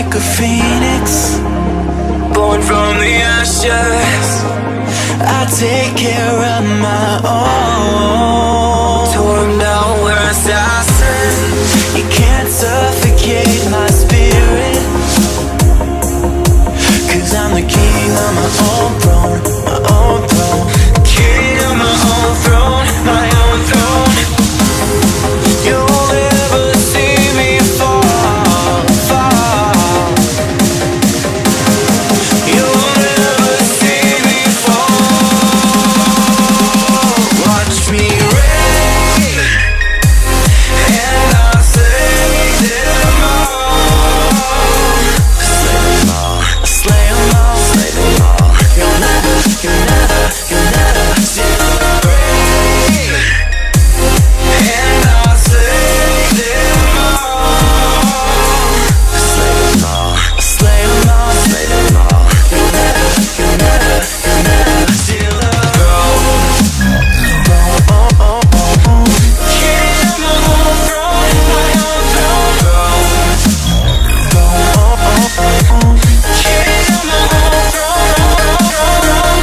like a phoenix, born from the ashes. I take care of my own. Torn down, we're assassins. You can't suffocate my spirit, 'cause I'm the king of my own throne, my own throne. King of my own throne, my own throne. You'll never see me fall, fall. You'll never see me fall. Watch me reign, and I'll slay them all. Slay them all, slay them all, slay them all. You'll never see me reign, and I'll slay them all. Slay them all, slay them all, slay them all. You'll never steal a throne. Oh, oh, oh, oh. King of my own throne, my own throne. Oh, oh, oh, oh. King of my own throne.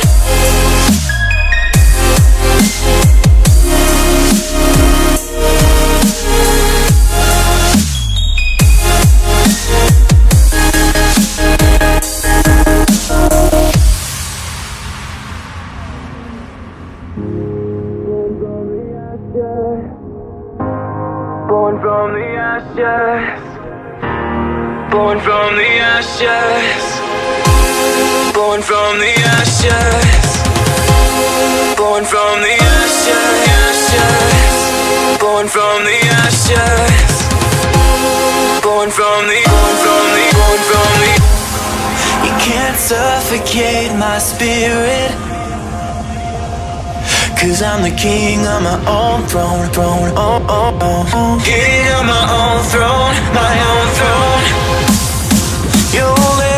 Born from the ashes, born from the ashes, born from the ashes, born from the ashes, born from the ashes, born from the. You can't suffocate my spirit, 'cause I'm the king of my own throne, throne, oh, oh, oh. King of my own throne, my own throne. You'll